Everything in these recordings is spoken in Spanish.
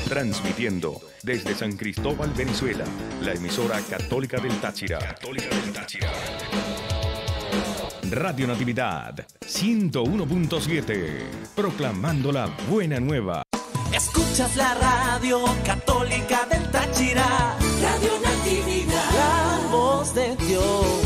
Transmitiendo desde San Cristóbal, Venezuela, la emisora Católica del Táchira. Radio Natividad 101.7, proclamando la buena nueva. Escuchas la radio Católica del Táchira, Radio Natividad, la voz de Dios.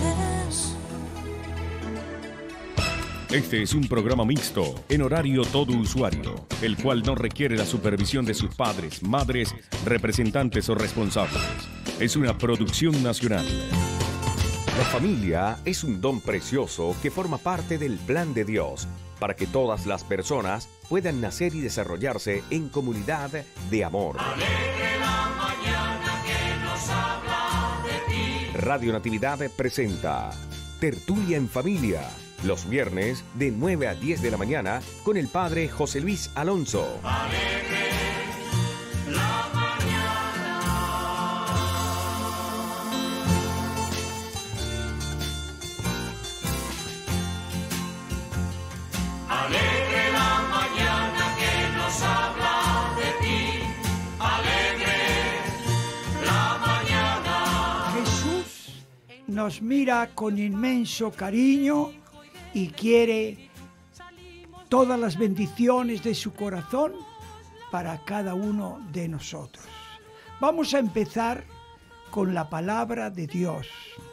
Este es un programa mixto, en horario todo usuario, el cual no requiere la supervisión de sus padres, madres, representantes o responsables. Es una producción nacional. La familia es un don precioso que forma parte del plan de Dios para que todas las personas puedan nacer y desarrollarse en comunidad de amor. Alegre la mañana que nos habla de ti. Radio Natividad presenta Tertulia en Familia, los viernes de 9 a 10 de la mañana con el padre José Luis Alonso. Alegre la mañana. Alegre la mañana que nos habla de ti. Alegre la mañana. Jesús nos mira con inmenso cariño y quiere todas las bendiciones de su corazón para cada uno de nosotros. Vamos a empezar con la palabra de Dios.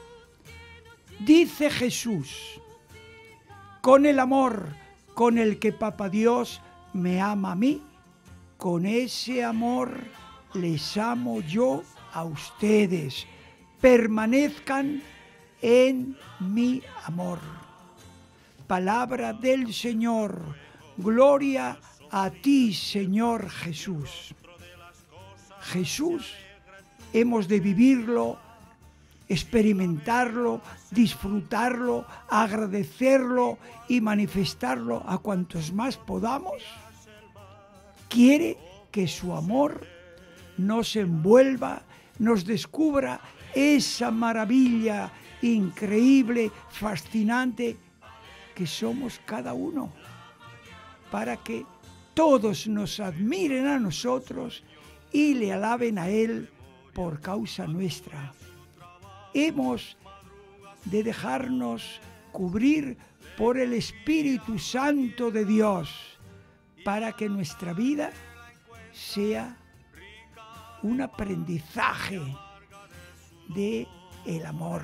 Dice Jesús: con el amor con el que Papá Dios me ama a mí, con ese amor les amo yo a ustedes. Permanezcan en mi amor. Palabra del Señor. Gloria a ti, Señor Jesús. Jesús hemos de vivirlo, experimentarlo, disfrutarlo, agradecerlo y manifestarlo a cuantos más podamos. Quiere que su amor nos envuelva, nos descubra esa maravilla increíble, fascinante que somos cada uno, para que todos nos admiren a nosotros y le alaben a Él por causa nuestra. Hemos de dejarnos cubrir por el Espíritu Santo de Dios para que nuestra vida sea un aprendizaje de el amor.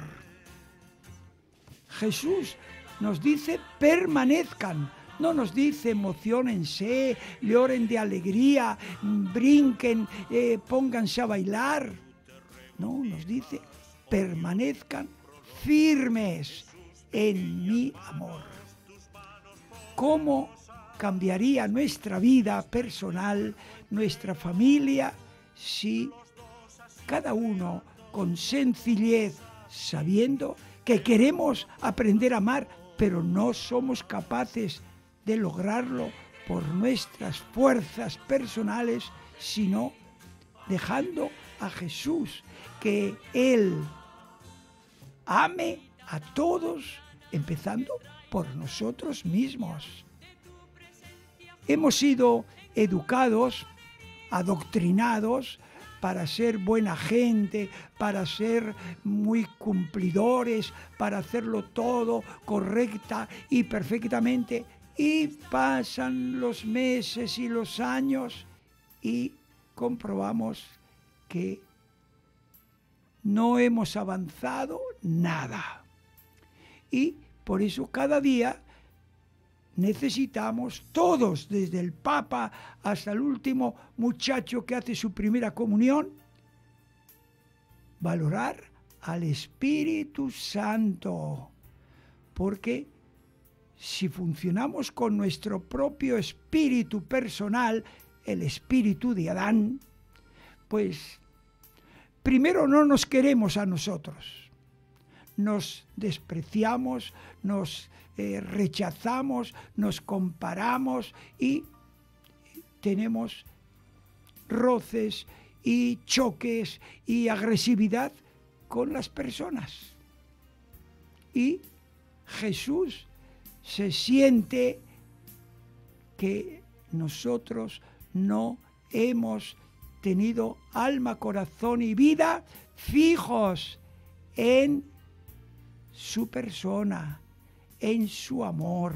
Jesús nos dice permanezcan, no nos dice emociónense, lloren de alegría, brinquen, pónganse a bailar. No, nos dice permanezcan firmes en mi amor. ¿Cómo cambiaría nuestra vida personal, nuestra familia, si cada uno con sencillez, sabiendo que queremos aprender a amar, pero no somos capaces de lograrlo por nuestras fuerzas personales, sino dejando a Jesús que Él ame a todos, empezando por nosotros mismos? Hemos sido educados, adoctrinados para ser buena gente, para ser muy cumplidores, para hacerlo todo correcta y perfectamente. Y pasan los meses y los años y comprobamos que no hemos avanzado nada. Y por eso cada día necesitamos todos, desde el Papa hasta el último muchacho que hace su primera comunión, valorar al Espíritu Santo. Porque si funcionamos con nuestro propio espíritu personal, el espíritu de Adán, pues primero no nos queremos a nosotros. Nos despreciamos, nos rechazamos, nos comparamos y tenemos roces y choques y agresividad con las personas. Y Jesús se siente que nosotros no hemos tenido alma, corazón y vida fijos en su persona, en su amor.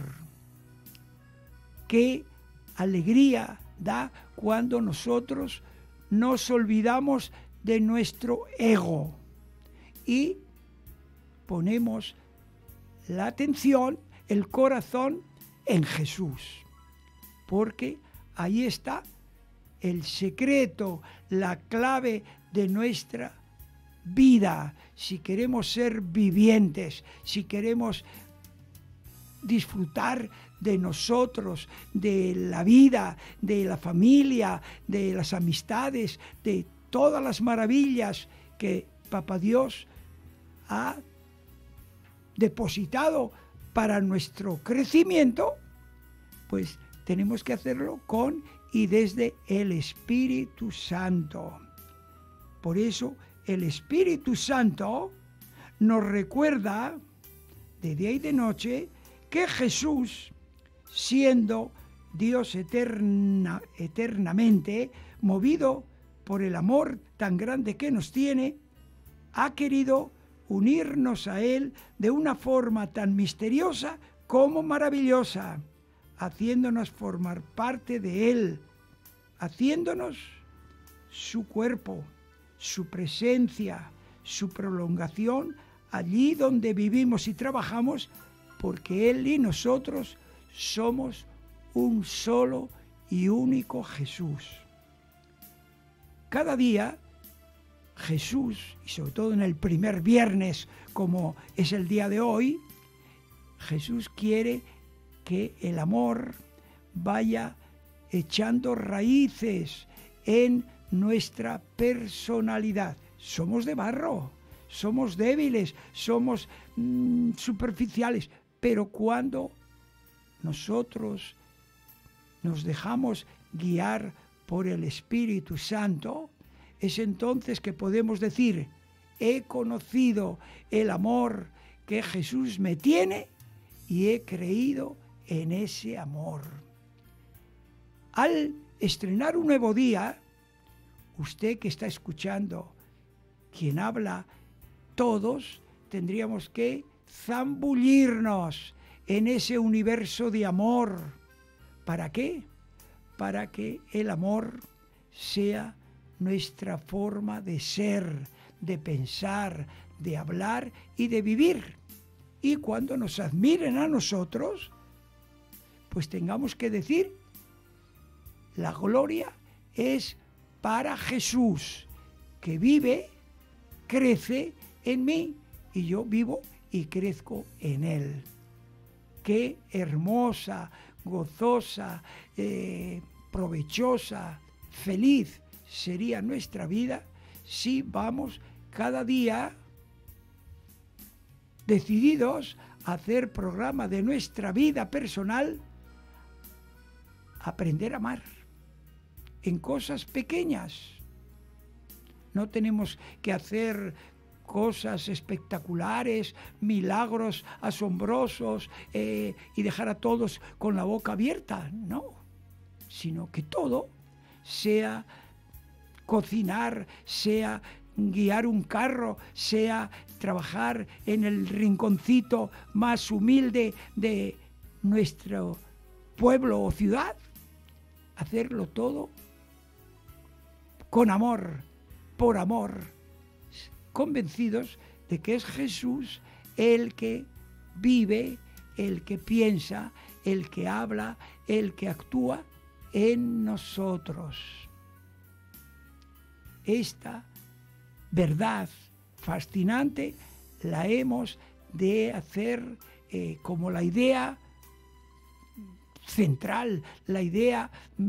Qué alegría da cuando nosotros nos olvidamos de nuestro ego y ponemos la atención, el corazón en Jesús, porque ahí está el secreto, la clave de nuestra vida. Si queremos ser vivientes, si queremos disfrutar de nosotros, de la vida, de la familia, de las amistades, de todas las maravillas que Papá Dios ha depositado para nuestro crecimiento, pues tenemos que hacerlo con y desde el Espíritu Santo. Por eso el Espíritu Santo nos recuerda de día y de noche que Jesús, siendo Dios eternamente, movido por el amor tan grande que nos tiene, ha querido unirnos a Él de una forma tan misteriosa como maravillosa, haciéndonos formar parte de Él, haciéndonos su cuerpo, su presencia, su prolongación allí donde vivimos y trabajamos, porque Él y nosotros somos un solo y único Jesús. Cada día Jesús, y sobre todo en el primer viernes, como es el día de hoy, Jesús quiere que el amor vaya echando raíces en nuestra personalidad. Somos de barro, somos débiles, somos superficiales, pero cuando nosotros nos dejamos guiar por el Espíritu Santo, es entonces que podemos decir: he conocido el amor que Jesús me tiene y he creído en ese amor. Al estrenar un nuevo día, usted que está escuchando, quien habla, todos tendríamos que zambullirnos en ese universo de amor. ¿Para qué? Para que el amor sea nuestra forma de ser, de pensar, de hablar y de vivir. Y cuando nos admiren a nosotros, pues tengamos que decir: la gloria es para Jesús, que vive, crece en mí, y yo vivo y crezco en Él. Qué hermosa, gozosa, provechosa, feliz sería nuestra vida si vamos cada día decididos a hacer programa de nuestra vida personal, aprender a amar en cosas pequeñas. No tenemos que hacer cosas espectaculares, milagros asombrosos y dejar a todos con la boca abierta, no, sino que todo sea cocinar, sea guiar un carro, sea trabajar en el rinconcito más humilde de nuestro pueblo o ciudad, hacerlo todo con amor, por amor, convencidos de que es Jesús el que vive, el que piensa, el que habla, el que actúa en nosotros. Esta verdad fascinante la hemos de hacer como la idea central, la idea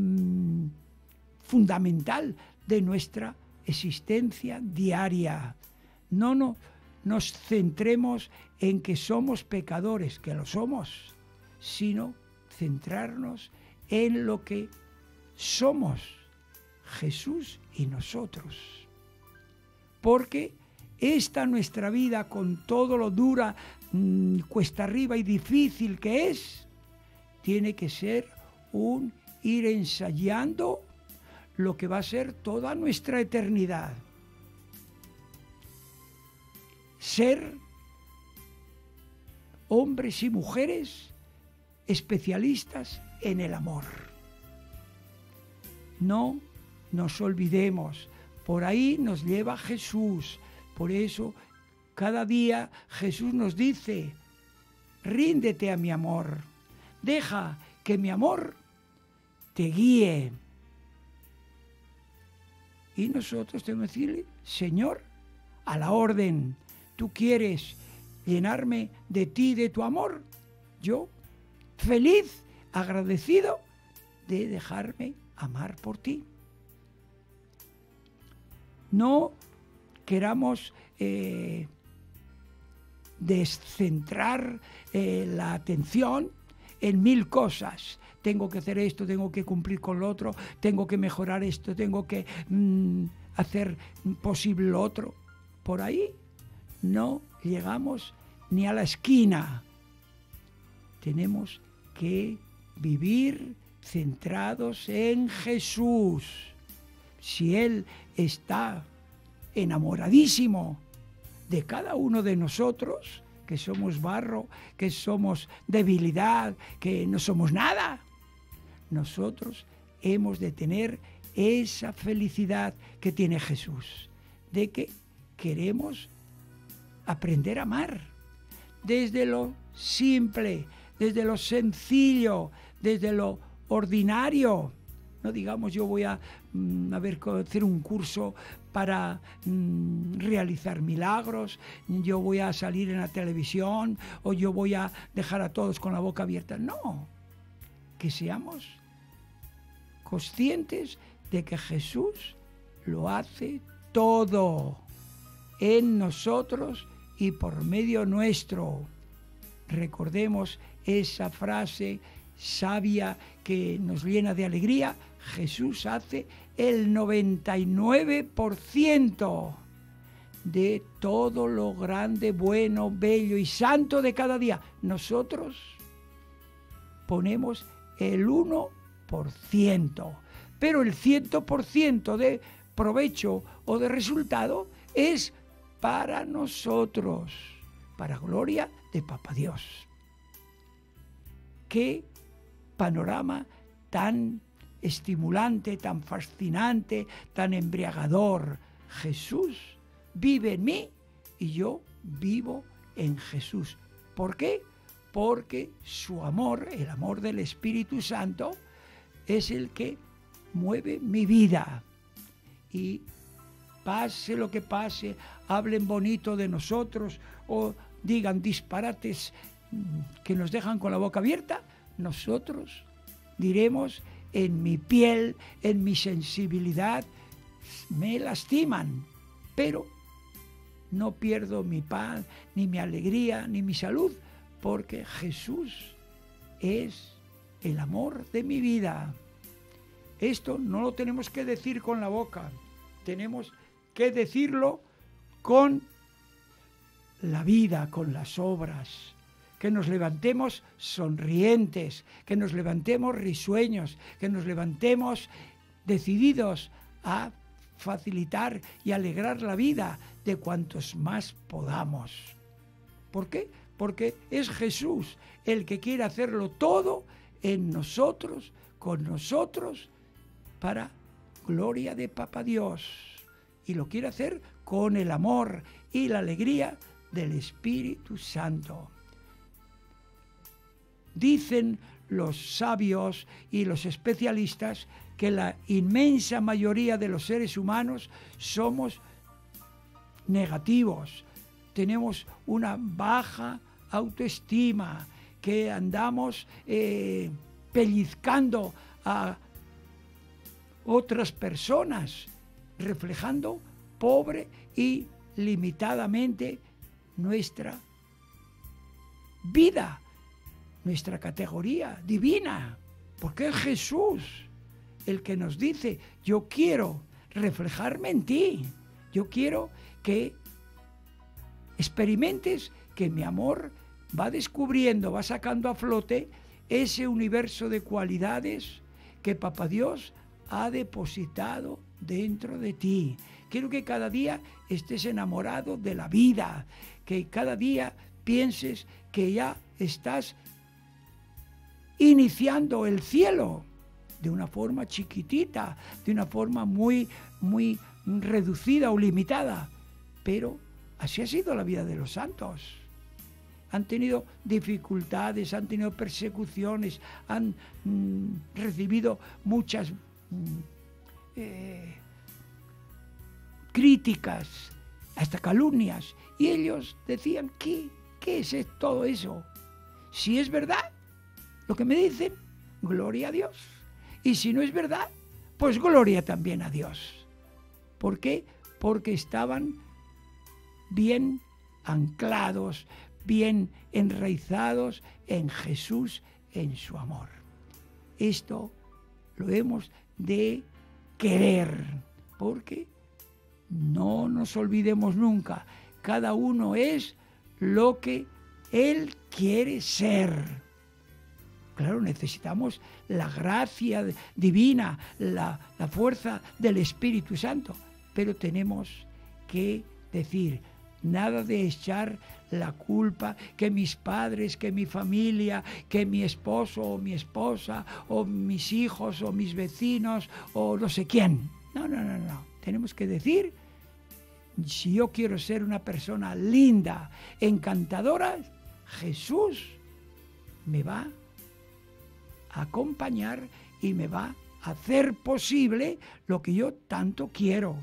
fundamental de nuestra existencia diaria. No nos centremos en que somos pecadores, que lo somos, sino centrarnos en lo que somos, Jesús y nosotros. Porque esta nuestra vida, con todo lo dura, cuesta arriba y difícil que es, tiene que ser un ir ensayando lo que va a ser toda nuestra eternidad. Ser hombres y mujeres especialistas en el amor. No nos olvidemos, por ahí nos lleva Jesús. Por eso cada día Jesús nos dice: ríndete a mi amor, deja que mi amor te guíe. Y nosotros tenemos que decirle: Señor, a la orden, tú quieres llenarme de ti, de tu amor. Yo, feliz, agradecido de dejarme amar por ti. No queramos descentrar la atención en 1000 cosas. Tengo que hacer esto, tengo que cumplir con lo otro, tengo que mejorar esto, tengo que hacer posible lo otro. Por ahí no llegamos ni a la esquina. Tenemos que vivir centrados en Jesús. Si Él está enamoradísimo de cada uno de nosotros, que somos barro, que somos debilidad, que no somos nada, nosotros hemos de tener esa felicidad que tiene Jesús, de que queremos aprender a amar desde lo simple, desde lo sencillo, desde lo ordinario. No digamos, yo voy a hacer un curso para realizar milagros, yo voy a salir en la televisión o yo voy a dejar a todos con la boca abierta. No, que seamos conscientes de que Jesús lo hace todo en nosotros y por medio nuestro. Recordemos esa frase sabia que nos llena de alegría: Jesús hace el 99% de todo lo grande, bueno, bello y santo de cada día. Nosotros ponemos el 1%, pero el 100% de provecho o de resultado es para nosotros, para gloria de Papá Dios. Qué panorama tan estimulante, tan fascinante, tan embriagador. Jesús vive en mí y yo vivo en Jesús. ¿Por qué? Porque su amor, el amor del Espíritu Santo, es el que mueve mi vida. Y pase lo que pase, hablen bonito de nosotros o digan disparates que nos dejan con la boca abierta, nosotros diremos: en mi piel, en mi sensibilidad, me lastiman, pero no pierdo mi paz, ni mi alegría, ni mi salud, porque Jesús es el amor de mi vida. Esto no lo tenemos que decir con la boca, tenemos que decirlo con la vida, con las obras. Que nos levantemos sonrientes, que nos levantemos risueños, que nos levantemos decididos a facilitar y alegrar la vida de cuantos más podamos. ¿Por qué? Porque es Jesús el que quiere hacerlo todo en nosotros, con nosotros, para gloria de Papá Dios. Y lo quiere hacer con el amor y la alegría del Espíritu Santo. Dicen los sabios y los especialistas que la inmensa mayoría de los seres humanos somos negativos, tenemos una baja autoestima, que andamos pellizcando a otras personas, reflejando pobre y limitadamente nuestra vida, nuestra categoría divina, porque es Jesús el que nos dice: yo quiero reflejarme en ti, yo quiero que experimentes que mi amor va descubriendo, va sacando a flote ese universo de cualidades que Papá Dios ha depositado dentro de ti. Quiero que cada día estés enamorado de la vida, que cada día pienses que ya estás iniciando el cielo de una forma chiquitita, de una forma muy, muy reducida o limitada. Pero así ha sido la vida de los santos. Han tenido dificultades, han tenido persecuciones, han recibido muchas críticas, hasta calumnias. Y ellos decían, ¿qué es todo eso? Si es verdad lo que me dicen, gloria a Dios. Y si no es verdad, pues gloria también a Dios. ¿Por qué? Porque estaban bien anclados, bien enraizados en Jesús, en su amor. Esto lo hemos de querer, porque no nos olvidemos nunca, cada uno es lo que él quiere ser. Claro, necesitamos la gracia divina, la fuerza del Espíritu Santo, pero tenemos que decir, nada de echar la culpa, que mis padres, que mi familia, que mi esposo o mi esposa, o mis hijos o mis vecinos, o no sé quién. No. Tenemos que decir, si yo quiero ser una persona linda, encantadora, Jesús me va a acompañar y me va a hacer posible lo que yo tanto quiero.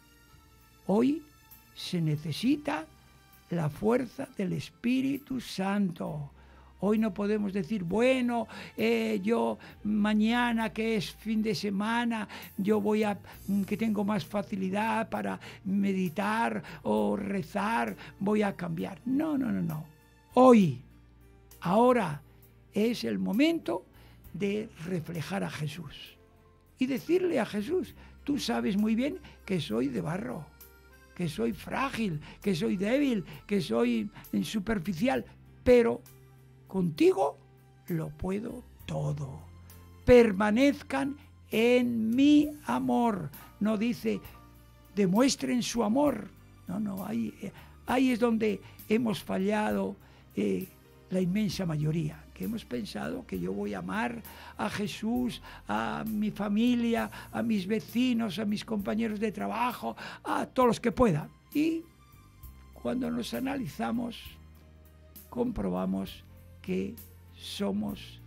Hoy se necesita la fuerza del Espíritu Santo. Hoy no podemos decir, bueno, yo mañana que es fin de semana, yo que tengo más facilidad para meditar o rezar, voy a cambiar. No. Hoy, ahora es el momento de reflejar a Jesús y decirle a Jesús, tú sabes muy bien que soy de barro, que soy frágil, que soy débil, que soy superficial, pero contigo lo puedo todo. Permanezcan en mi amor. No dice, demuestren su amor. No, ahí es donde hemos fallado la inmensa mayoría, que hemos pensado que yo voy a amar a Jesús, a mi familia, a mis vecinos, a mis compañeros de trabajo, a todos los que pueda. Y cuando nos analizamos, comprobamos que somos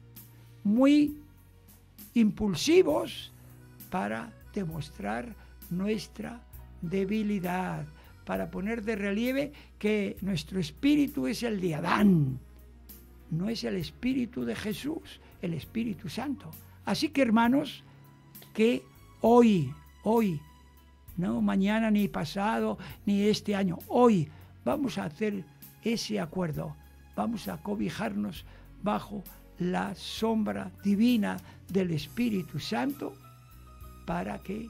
muy impulsivos para demostrar nuestra debilidad, para poner de relieve que nuestro espíritu es el de Adán, no es el Espíritu de Jesús, el Espíritu Santo. Así que, hermanos, que hoy, no mañana ni pasado ni este año, hoy vamos a hacer ese acuerdo, vamos a cobijarnos bajo la sombra divina del Espíritu Santo para que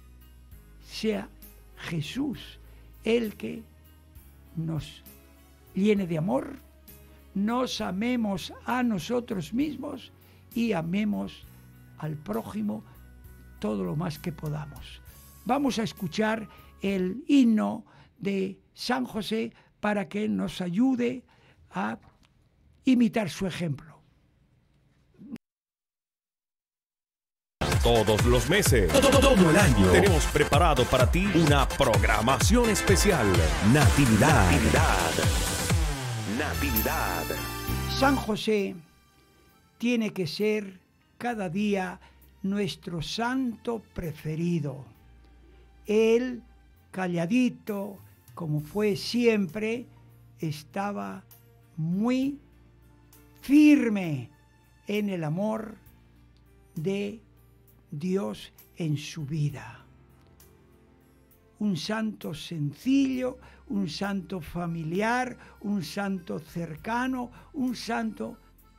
sea Jesús el que nos llene de amor, nos amemos a nosotros mismos y amemos al prójimo todo lo más que podamos. Vamos a escuchar el himno de San José para que nos ayude a imitar su ejemplo. Todos los meses, todo el año, tenemos preparado para ti una programación especial. Natividad. San José tiene que ser cada día nuestro santo preferido. Él, calladito, como fue siempre, estaba muy firme en el amor de Dios en su vida. Un santo sencillo, un santo familiar, un santo cercano, un santo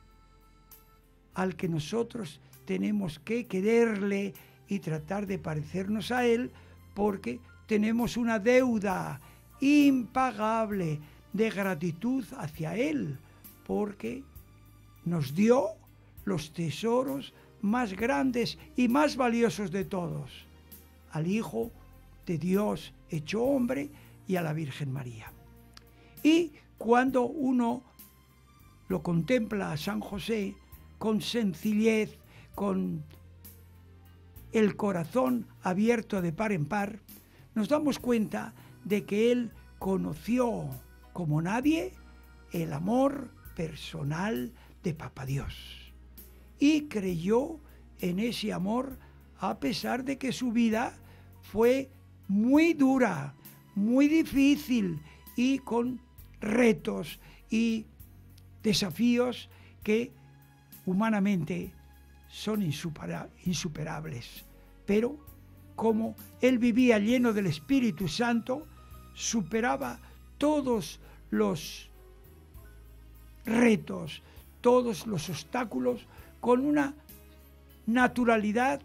al que nosotros tenemos que quererle y tratar de parecernos a él, porque tenemos una deuda impagable de gratitud hacia él, porque nos dio los tesoros más grandes y más valiosos de todos, al Hijo de Dios hecho hombre y a la Virgen María. Y cuando uno lo contempla a San José con sencillez, con el corazón abierto de par en par, nos damos cuenta de que él conoció como nadie el amor personal de Papá Dios y creyó en ese amor a pesar de que su vida fue muy dura, muy difícil y con retos y desafíos que humanamente son insuperables. Pero como él vivía lleno del Espíritu Santo, superaba todos los retos, todos los obstáculos con una naturalidad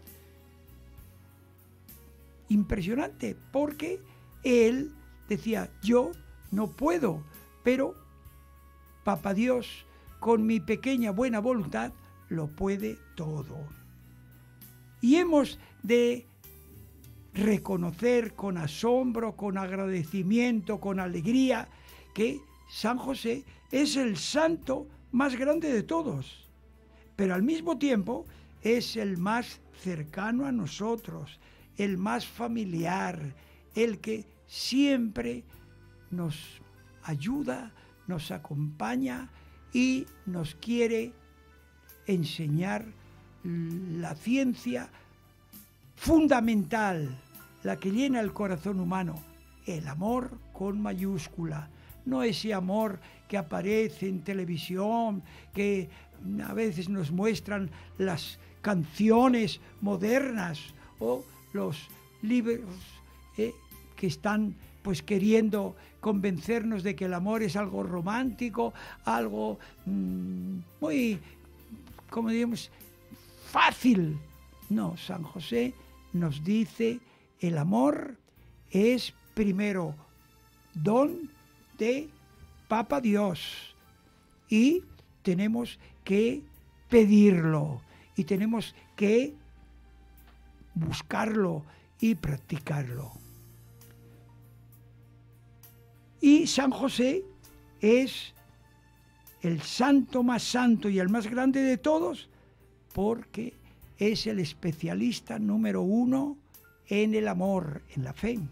impresionante, porque él decía, yo no puedo, pero Papá Dios, con mi pequeña buena voluntad, lo puede todo. Y hemos de reconocer con asombro, con agradecimiento, con alegría, que San José es el santo más grande de todos, pero al mismo tiempo es el más cercano a nosotros, el más familiar, el que siempre nos ayuda, nos acompaña y nos quiere enseñar la ciencia fundamental, la que llena el corazón humano, el amor con mayúscula, no ese amor que aparece en televisión, que a veces nos muestran las canciones modernas o los libros que están pues queriendo convencernos de que el amor es algo romántico, algo muy, como digamos, fácil. No, San José nos dice, el amor es primero don de Papá Dios y tenemos que pedirlo y tenemos que buscarlo y practicarlo. Y San José es el santo más santo y el más grande de todos porque es el especialista número 1 en el amor, en la fe.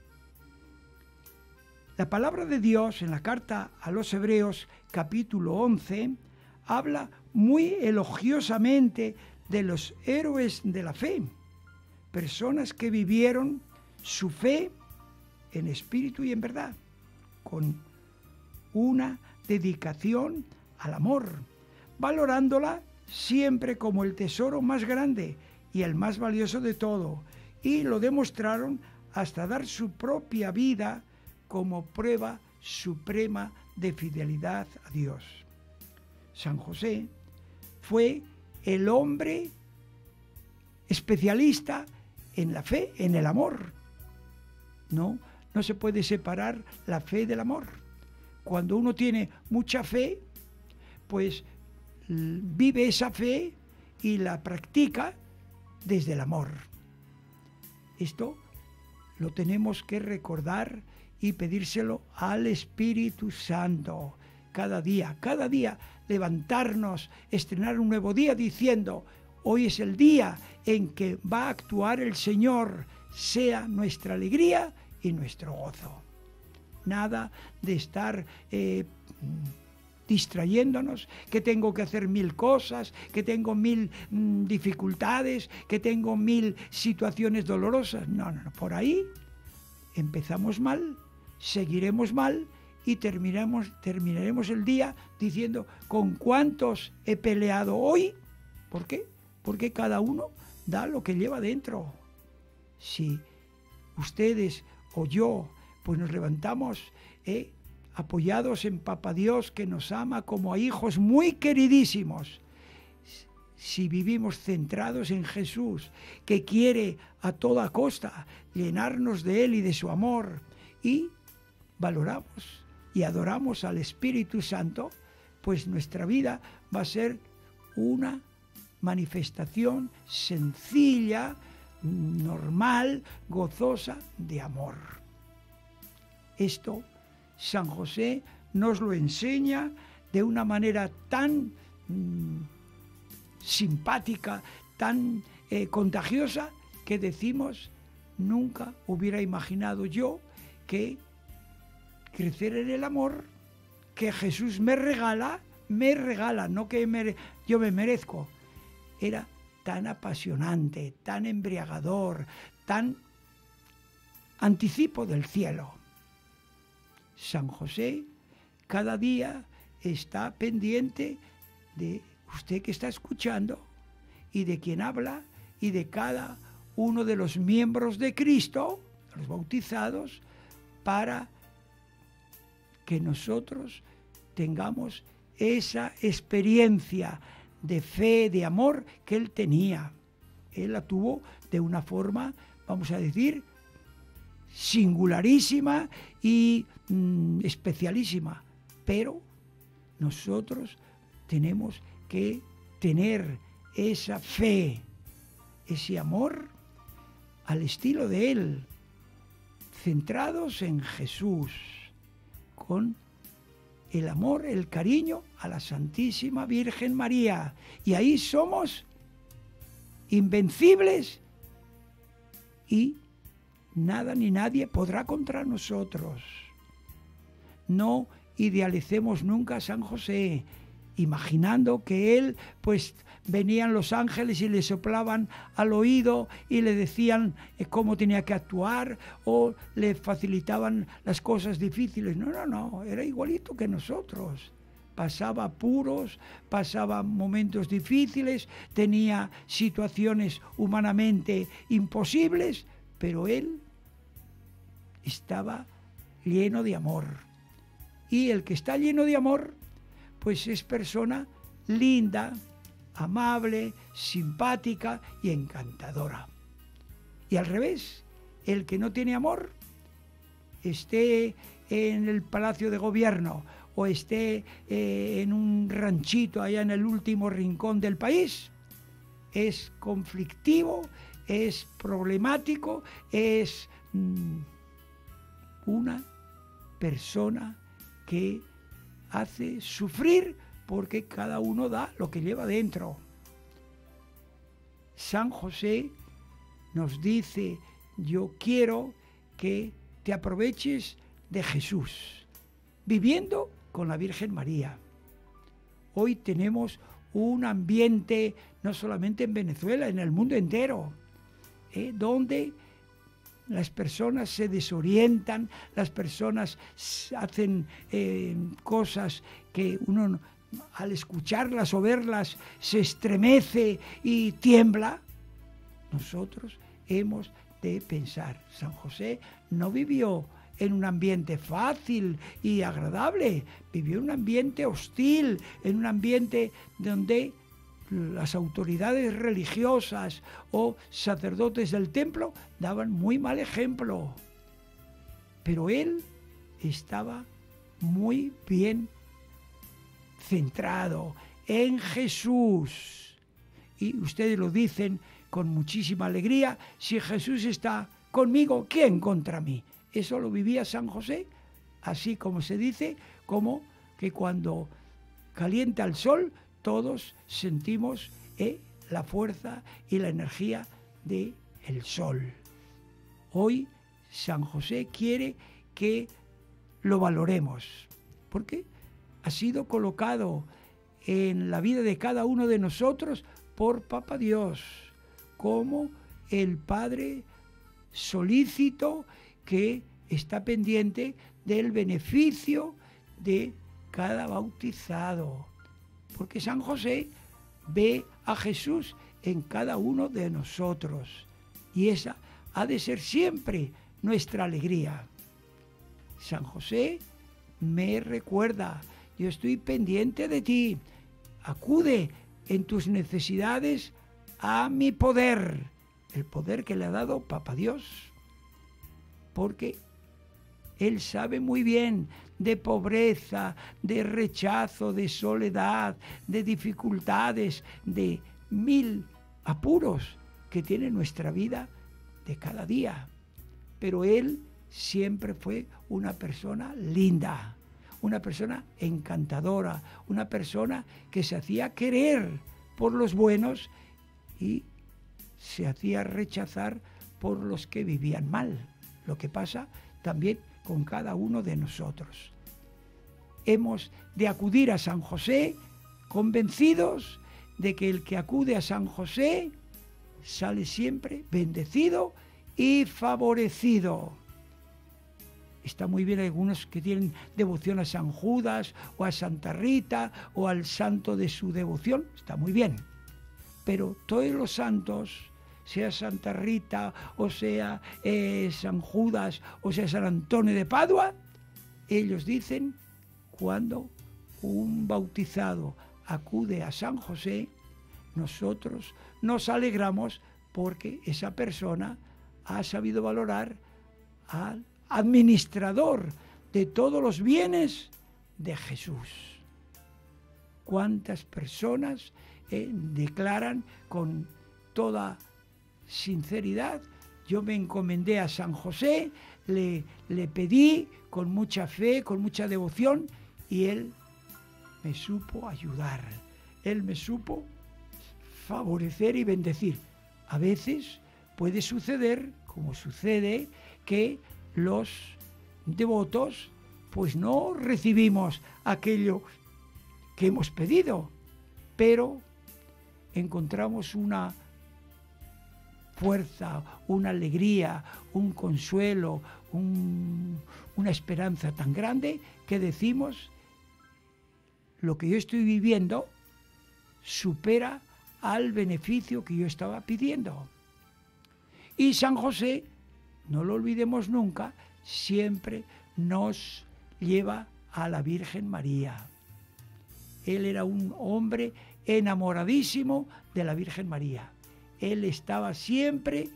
La palabra de Dios en la carta a los Hebreos, capítulo 11, habla muy elogiosamente de los héroes de la fe, personas que vivieron su fe en espíritu y en verdad, con una dedicación al amor, valorándola siempre como el tesoro más grande y el más valioso de todo, y lo demostraron hasta dar su propia vida como prueba suprema de fidelidad a Dios. San José fue el hombre especialista en la fe, en el amor. No se puede separar la fe del amor. Cuando uno tiene mucha fe, pues vive esa fe y la practica desde el amor. Esto lo tenemos que recordar y pedírselo al Espíritu Santo. Cada día levantarnos, estrenar un nuevo día diciendo, hoy es el día en que va a actuar el Señor, sea nuestra alegría y nuestro gozo. Nada de estar distrayéndonos, que tengo que hacer 1000 cosas, que tengo 1000 dificultades, que tengo 1000 situaciones dolorosas. No, por ahí empezamos mal, seguiremos mal y terminaremos el día diciendo, ¿con cuántos he peleado hoy? ¿Por qué? Porque cada uno da lo que lleva dentro. Si ustedes o yo pues nos levantamos apoyados en Papá Dios, que nos ama como a hijos muy queridísimos, si vivimos centrados en Jesús, que quiere a toda costa llenarnos de Él y de su amor, y valoramos y adoramos al Espíritu Santo, pues nuestra vida va a ser una manifestación sencilla, normal, gozosa de amor. Esto San José nos lo enseña de una manera tan simpática, tan contagiosa, que decimos, nunca hubiera imaginado yo que crecer en el amor que Jesús me regala, no que yo me merezco, era tan apasionante, tan embriagador, tan anticipo del cielo. San José cada día está pendiente de usted que está escuchando y de quien habla y de cada uno de los miembros de Cristo, los bautizados, para que nosotros tengamos esa experiencia de fe, de amor que él tenía. Él la tuvo de una forma, vamos a decir, singularísima y especialísima, pero nosotros tenemos que tener esa fe, ese amor al estilo de él, centrados en Jesús, con el amor, el cariño a la Santísima Virgen María. Y ahí somos invencibles y nada ni nadie podrá contra nosotros. No idealicemos nunca a San José, imaginando que él, pues venían los ángeles y le soplaban al oído y le decían cómo tenía que actuar o le facilitaban las cosas difíciles. No, era igualito que nosotros. Pasaba apuros, pasaba momentos difíciles, tenía situaciones humanamente imposibles, pero él estaba lleno de amor. Y el que está lleno de amor, pues es persona linda, amable, simpática y encantadora. Y al revés, el que no tiene amor, esté en el Palacio de Gobierno o esté en un ranchito allá en el último rincón del país, es conflictivo, es problemático, es una persona que hace sufrir porque cada uno da lo que lleva dentro. San José nos dice, yo quiero que te aproveches de Jesús, viviendo con la Virgen María. Hoy tenemos un ambiente, no solamente en Venezuela, en el mundo entero, donde las personas se desorientan, las personas hacen cosas que uno al escucharlas o verlas se estremece y tiembla. Nosotros hemos de pensar, San José no vivió en un ambiente fácil y agradable, vivió en un ambiente hostil, en un ambiente donde las autoridades religiosas o sacerdotes del templo daban muy mal ejemplo. Pero él estaba muy bien centrado en Jesús. Y ustedes lo dicen con muchísima alegría, si Jesús está conmigo, ¿quién contra mí? Eso lo vivía San José, así como se dice, como que cuando calienta el sol, todos sentimos la fuerza y la energía del sol. Hoy San José quiere que lo valoremos, porque ha sido colocado en la vida de cada uno de nosotros por Papa Dios, como el Padre solícito que está pendiente del beneficio de cada bautizado. Porque San José ve a Jesús en cada uno de nosotros. Y esa ha de ser siempre nuestra alegría. San José me recuerda, yo estoy pendiente de ti. Acude en tus necesidades a mi poder, el poder que le ha dado Papa Dios. Porque Él sabe muy bien de pobreza, de rechazo, de soledad, de dificultades, de 1000 apuros que tiene nuestra vida de cada día. Pero él siempre fue una persona linda, una persona encantadora, una persona que se hacía querer por los buenos y se hacía rechazar por los que vivían mal. Lo que pasa también con cada uno de nosotros. Hemos de acudir a San José convencidos de que el que acude a San José sale siempre bendecido y favorecido. Está muy bien algunos que tienen devoción a San Judas o a Santa Rita o al santo de su devoción. Está muy bien. Pero todos los santos, sea Santa Rita o sea San Judas o sea San Antonio de Padua, ellos dicen, cuando un bautizado acude a San José, nosotros nos alegramos porque esa persona ha sabido valorar al administrador de todos los bienes de Jesús. ¿Cuántas personas declaran con toda sinceridad? Yo me encomendé a San José, le pedí con mucha fe, con mucha devoción, y él me supo ayudar, él me supo favorecer y bendecir. A veces puede suceder, como sucede, que los devotos pues no recibimos aquello que hemos pedido, pero encontramos una fuerza, una alegría, un consuelo, una esperanza tan grande que decimos, lo que yo estoy viviendo supera al beneficio que yo estaba pidiendo. Y San José, no lo olvidemos nunca, siempre nos lleva a la Virgen María. Él era un hombre enamoradísimo de la Virgen María. Él estaba siempre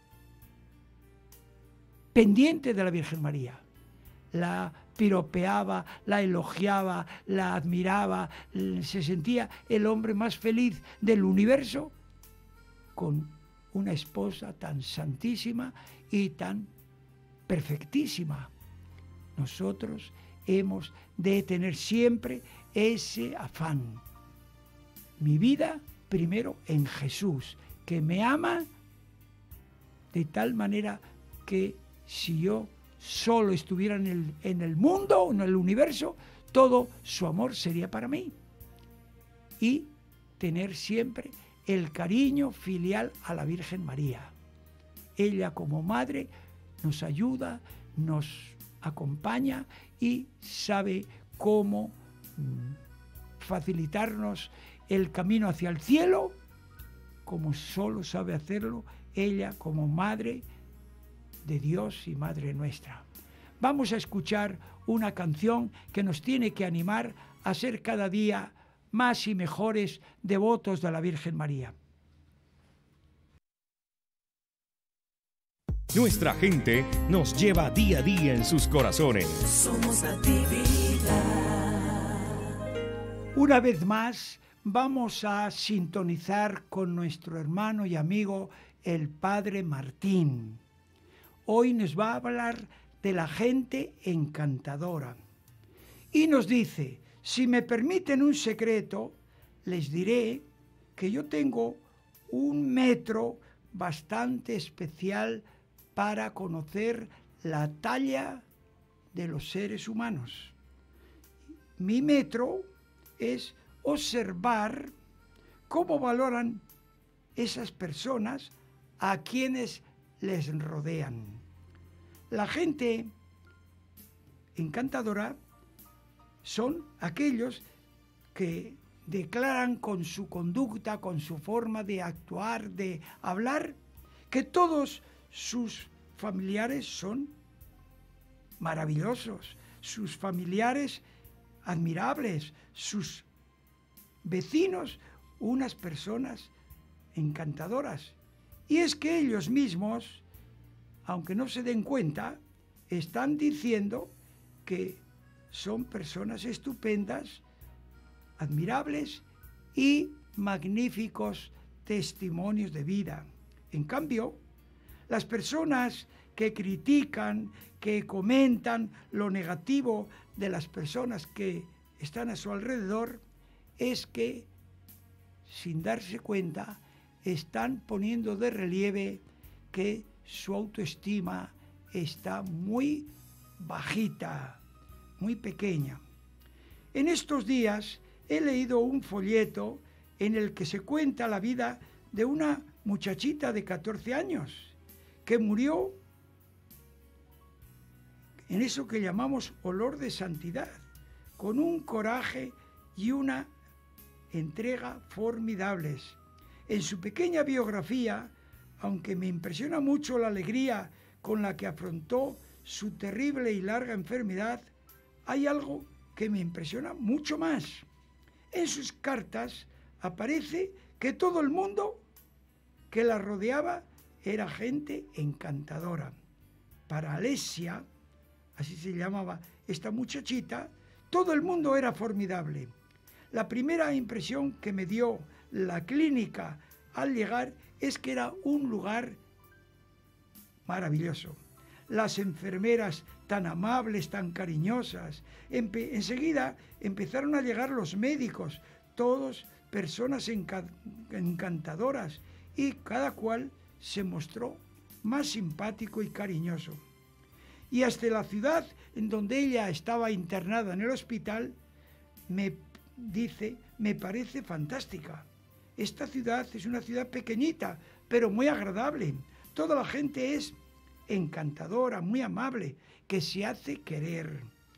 pendiente de la Virgen María. La piropeaba, la elogiaba, la admiraba, se sentía el hombre más feliz del universo con una esposa tan santísima y tan perfectísima. Nosotros hemos de tener siempre ese afán. Mi vida primero en Jesús, que me ama de tal manera que si yo solo estuviera en el mundo, en el universo, todo su amor sería para mí. Y tener siempre el cariño filial a la Virgen María. Ella como madre nos ayuda, nos acompaña y sabe cómo facilitarnos el camino hacia el cielo, como solo sabe hacerlo ella como madre de Dios y madre nuestra. Vamos a escuchar una canción que nos tiene que animar a ser cada día más y mejores devotos de la Virgen María. Nuestra gente nos lleva día a día en sus corazones. Somos Natividad. Una vez más, vamos a sintonizar con nuestro hermano y amigo, el Padre Martín. Hoy nos va a hablar de la gente encantadora. Y nos dice, si me permiten un secreto, les diré que yo tengo un metro bastante especial para conocer la talla de los seres humanos. Mi metro es observar cómo valoran esas personas a quienes les rodean. La gente encantadora son aquellos que declaran con su conducta, con su forma de actuar, de hablar, que todos sus familiares son maravillosos, sus familiares admirables, sus vecinos unas personas encantadoras. Y es que ellos mismos, aunque no se den cuenta, están diciendo que son personas estupendas, admirables y magníficos testimonios de vida. En cambio, las personas que critican, que comentan lo negativo de las personas que están a su alrededor, es que, sin darse cuenta, están poniendo de relieve que su autoestima está muy bajita, muy pequeña. En estos días he leído un folleto en el que se cuenta la vida de una muchachita de 14 años que murió en eso que llamamos olor de santidad, con un coraje y una entrega formidables. En su pequeña biografía, aunque me impresiona mucho la alegría con la que afrontó su terrible y larga enfermedad, hay algo que me impresiona mucho más. En sus cartas aparece que todo el mundo que la rodeaba era gente encantadora. Para Alesia, así se llamaba esta muchachita, todo el mundo era formidable. La primera impresión que me dio la clínica al llegar es que era un lugar maravilloso. Las enfermeras tan amables, tan cariñosas. Enseguida empezaron a llegar los médicos, todos personas encantadoras, y cada cual se mostró más simpático y cariñoso. Y hasta la ciudad en donde ella estaba internada en el hospital, me dice, me parece fantástica. Esta ciudad es una ciudad pequeñita, pero muy agradable. Toda la gente es encantadora, muy amable, que se hace querer.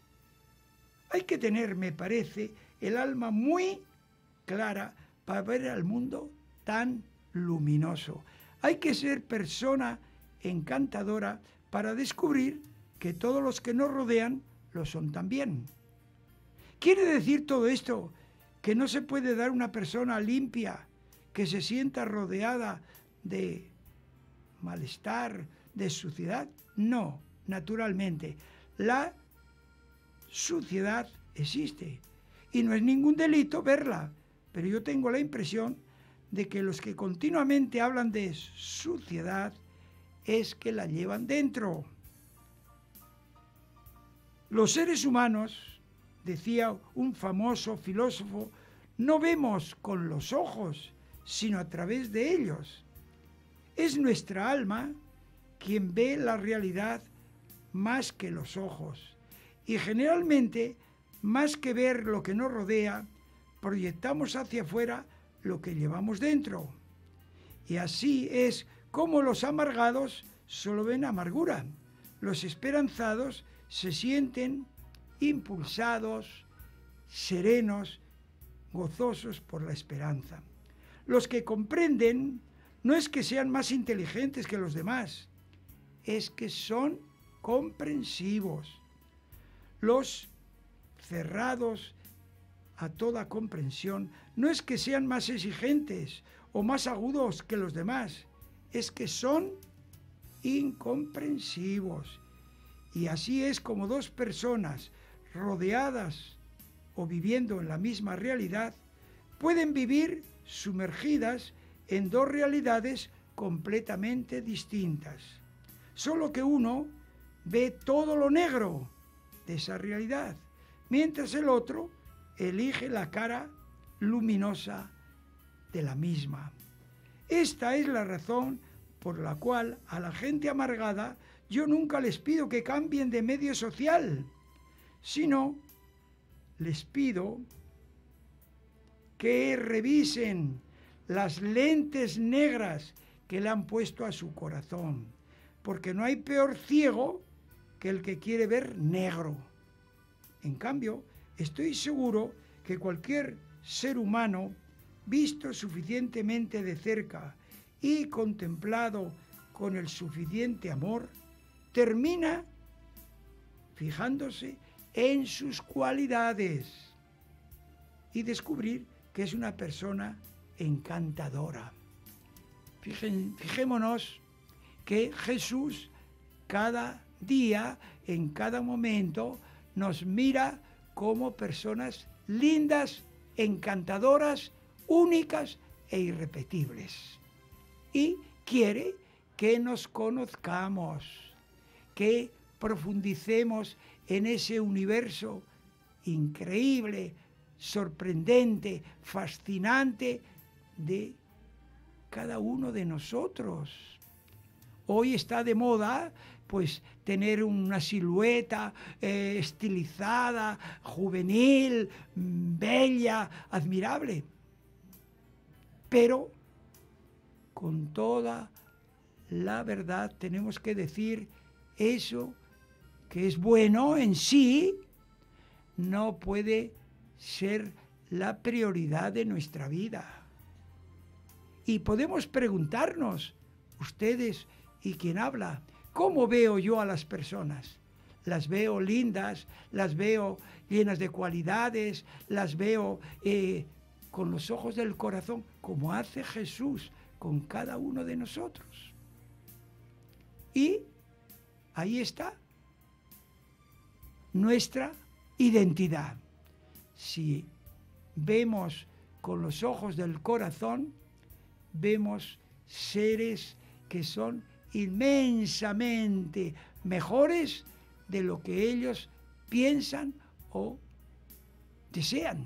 Hay que tener, me parece, el alma muy clara para ver al mundo tan luminoso. Hay que ser persona encantadora para descubrir que todos los que nos rodean lo son también. ¿Quiere decir todo esto que no se puede dar una persona limpia, que se sienta rodeada de malestar, de suciedad? No, naturalmente. La suciedad existe y no es ningún delito verla, pero yo tengo la impresión de que los que continuamente hablan de suciedad es que la llevan dentro. Los seres humanos, decía un famoso filósofo, no vemos con los ojos, sino a través de ellos. Es nuestra alma quien ve la realidad más que los ojos. Y generalmente, más que ver lo que nos rodea, proyectamos hacia afuera lo que llevamos dentro. Y así es como los amargados solo ven amargura. Los esperanzados se sienten impulsados, serenos, gozosos por la esperanza. Los que comprenden no es que sean más inteligentes que los demás, es que son comprensivos. Los cerrados a toda comprensión no es que sean más exigentes o más agudos que los demás, es que son incomprensivos. Y así es como dos personas rodeadas o viviendo en la misma realidad pueden vivir sumergidas en dos realidades completamente distintas. Solo que uno ve todo lo negro de esa realidad, mientras el otro elige la cara luminosa de la misma. Esta es la razón por la cual a la gente amargada yo nunca les pido que cambien de medio social, sino les pido que revisen las lentes negras que le han puesto a su corazón, porque no hay peor ciego que el que quiere ver negro. En cambio, estoy seguro que cualquier ser humano, visto suficientemente de cerca y contemplado con el suficiente amor, termina fijándose en sus cualidades y descubrir que es una persona encantadora. Fijémonos que Jesús cada día, en cada momento, nos mira como personas lindas, encantadoras, únicas e irrepetibles. Y quiere que nos conozcamos, que profundicemos en ese universo increíble, sorprendente, fascinante de cada uno de nosotros. Hoy está de moda pues tener una silueta estilizada, juvenil, bella, admirable. Pero con toda la verdad tenemos que decir eso que es bueno en sí, no puede ser la prioridad de nuestra vida. Y podemos preguntarnos, ustedes y quien habla, ¿cómo veo yo a las personas? Las veo lindas, las veo llenas de cualidades, las veo con los ojos del corazón, como hace Jesús con cada uno de nosotros. Y ahí está nuestra identidad. Si vemos con los ojos del corazón, vemos seres que son inmensamente mejores de lo que ellos piensan o desean.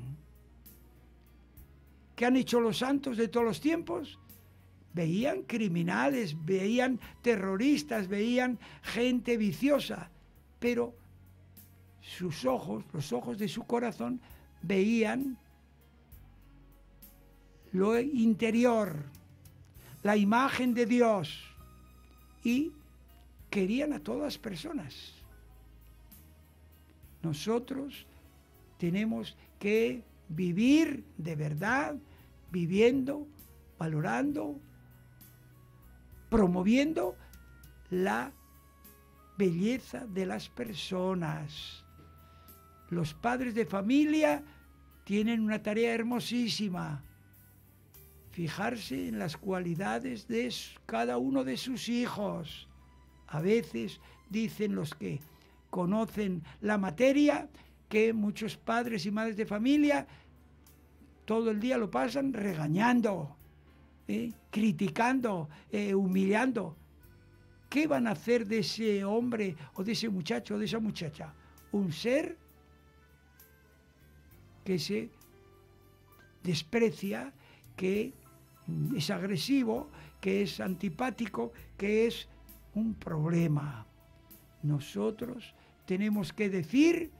¿Qué han hecho los santos de todos los tiempos? Veían criminales, veían terroristas, veían gente viciosa, pero sus ojos, los ojos de su corazón, veían lo interior, la imagen de Dios, y querían a todas las personas. Nosotros tenemos que vivir de verdad, viviendo, valorando, promoviendo la belleza de las personas. Los padres de familia tienen una tarea hermosísima: fijarse en las cualidades de cada uno de sus hijos. A veces dicen los que conocen la materia que muchos padres y madres de familia todo el día lo pasan regañando, criticando, humillando. ¿Qué van a hacer de ese hombre o de ese muchacho o de esa muchacha? Un ser que se desprecia, que es agresivo, que es antipático, que es un problema. Nosotros tenemos que decir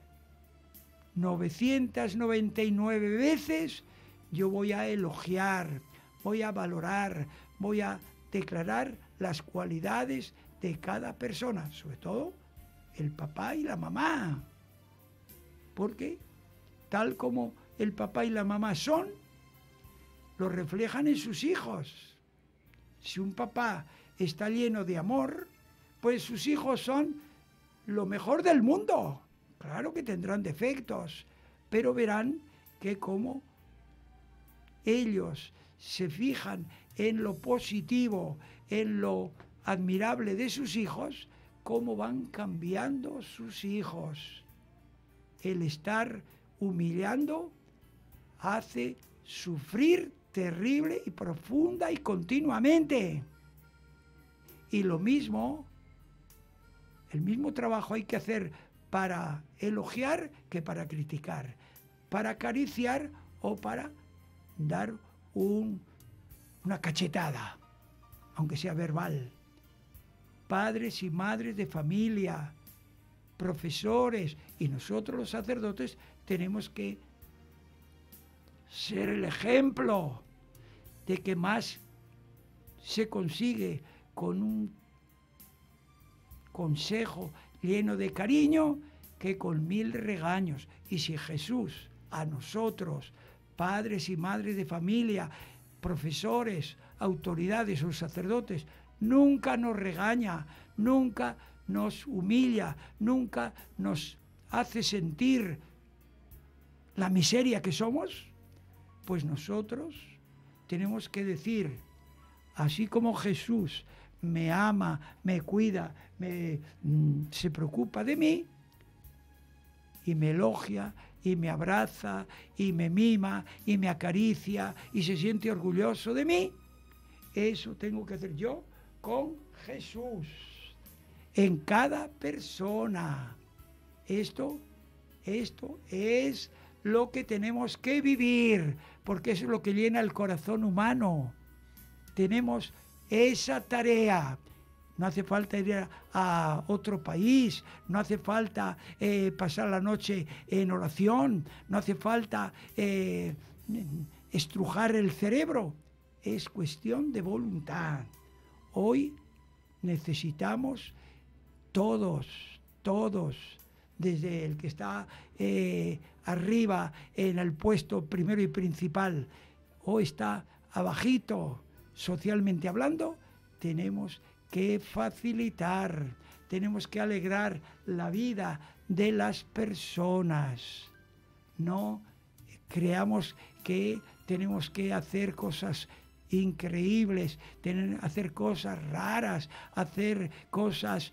999 veces: yo voy a elogiar, voy a valorar, voy a declarar las cualidades de cada persona, sobre todo el papá y la mamá. Porque tal como el papá y la mamá son, lo reflejan en sus hijos. Si un papá está lleno de amor, pues sus hijos son lo mejor del mundo. Claro que tendrán defectos, pero verán que como ellos se fijan en lo positivo, en lo admirable de sus hijos, cómo van cambiando sus hijos. El estar humillando hace sufrir terrible y profunda y continuamente. Y lo mismo, el mismo trabajo hay que hacer para elogiar que para criticar, para acariciar o para dar una cachetada, aunque sea verbal. Padres y madres de familia, profesores y nosotros los sacerdotes tenemos que ser el ejemplo de que más se consigue con un consejo lleno de cariño que con 1000 regaños. Y si Jesús a nosotros, padres y madres de familia, profesores, autoridades o sacerdotes, nunca nos regaña, nunca nos humilla, nunca nos hace sentir la miseria que somos, pues nosotros tenemos que decir, así como Jesús me ama, me cuida, se preocupa de mí, y me elogia y me abraza y me mima y me acaricia y se siente orgulloso de mí. Eso tengo que hacer yo con Jesús en cada persona. Esto es lo que tenemos que vivir, porque eso es lo que llena el corazón humano. Tenemos esa tarea. No hace falta ir a otro país, no hace falta pasar la noche en oración, no hace falta estrujar el cerebro. Es cuestión de voluntad. Hoy necesitamos todos, desde el que está arriba en el puesto primero y principal, o está abajito, socialmente hablando, tenemos que facilitar, tenemos que alegrar la vida de las personas. No creamos que tenemos que hacer cosas increíbles, hacer cosas raras, hacer cosas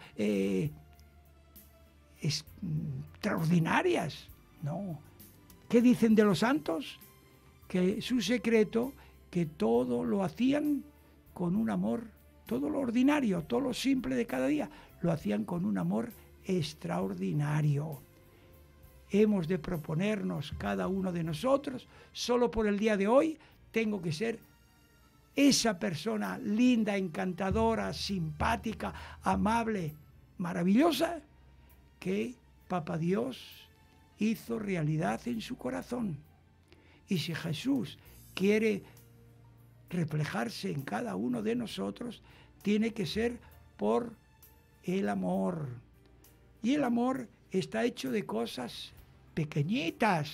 extraordinarias. No. ¿Qué dicen de los santos? Que su secreto, que todo lo hacían con un amor, todo lo ordinario, todo lo simple de cada día, lo hacían con un amor extraordinario. Hemos de proponernos cada uno de nosotros, solo por el día de hoy, tengo que ser esa persona linda, encantadora, simpática, amable, maravillosa, que Papá Dios hizo realidad en su corazón. Y si Jesús quiere reflejarse en cada uno de nosotros, tiene que ser por el amor. Y el amor está hecho de cosas pequeñitas.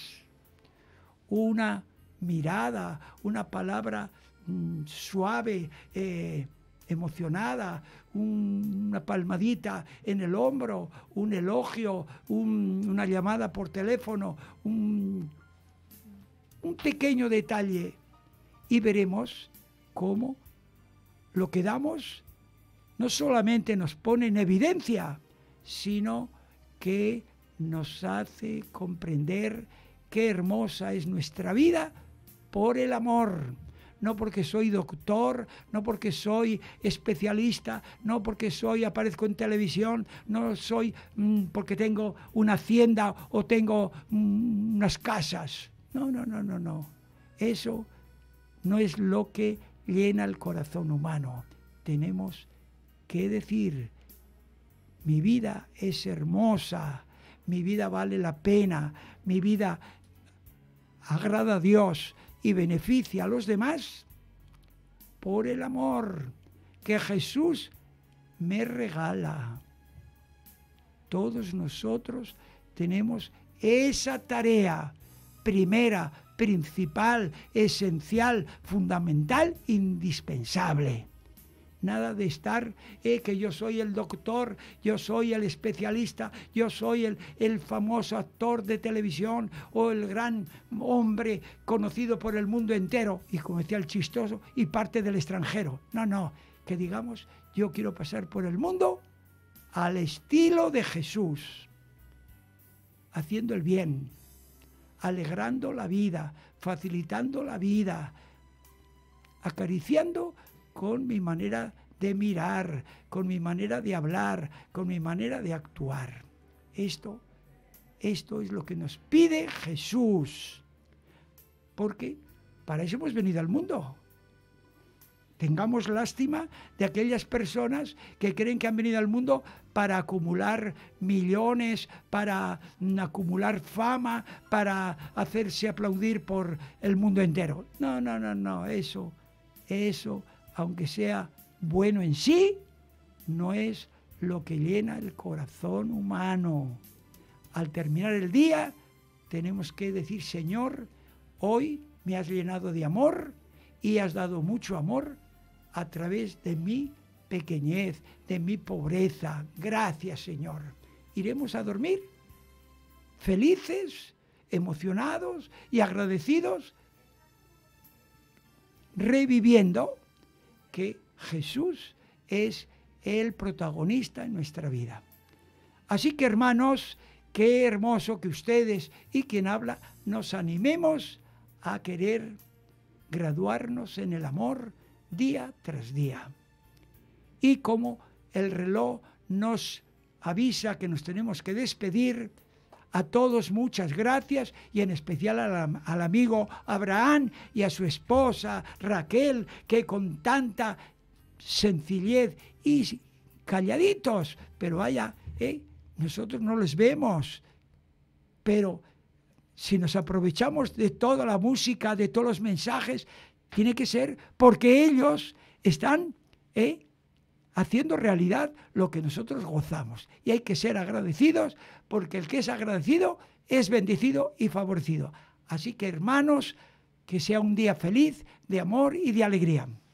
Una mirada, una palabra suave, emocionada, una palmadita en el hombro, un elogio, una llamada por teléfono, un pequeño detalle. Y veremos cómo lo que damos no solamente nos pone en evidencia, sino que nos hace comprender qué hermosa es nuestra vida por el amor. No porque soy doctor, no porque soy especialista, no porque aparezco en televisión, no soy porque tengo una hacienda o tengo unas casas. No. Eso no es lo que llena el corazón humano. Tenemos que decir, mi vida es hermosa, mi vida vale la pena, mi vida agrada a Dios y beneficia a los demás por el amor que Jesús me regala. Todos nosotros tenemos esa tarea primera, principal, esencial, fundamental, indispensable. Nada de estar que yo soy el doctor, yo soy el especialista, yo soy el famoso actor de televisión o el gran hombre conocido por el mundo entero, y como decía el chistoso, y parte del extranjero. No, que digamos, yo quiero pasar por el mundo al estilo de Jesús, haciendo el bien, alegrando la vida, facilitando la vida, acariciando con mi manera de mirar, con mi manera de hablar, con mi manera de actuar. Esto es lo que nos pide Jesús, porque para eso hemos venido al mundo. Tengamos lástima de aquellas personas que creen que han venido al mundo para acumular millones, para acumular fama, para hacerse aplaudir por el mundo entero. No, eso, aunque sea bueno en sí, no es lo que llena el corazón humano. Al terminar el día, tenemos que decir, Señor, hoy me has llenado de amor y has dado mucho amor a través de mi pequeñez, de mi pobreza. Gracias, Señor. Iremos a dormir felices, emocionados y agradecidos, reviviendo que Jesús es el protagonista en nuestra vida. Así que, hermanos, qué hermoso que ustedes y quien habla nos animemos a querer graduarnos en el amor día tras día. Y como el reloj nos avisa que nos tenemos que despedir, a todos muchas gracias y en especial al amigo Abraham y a su esposa Raquel, que con tanta sencillez y calladitos, pero vaya, nosotros no les vemos, pero si nos aprovechamos de toda la música, de todos los mensajes, tiene que ser porque ellos están haciendo realidad lo que nosotros gozamos. Y hay que ser agradecidos, porque el que es agradecido es bendecido y favorecido. Así que, hermanos, que sea un día feliz, de amor y de alegría.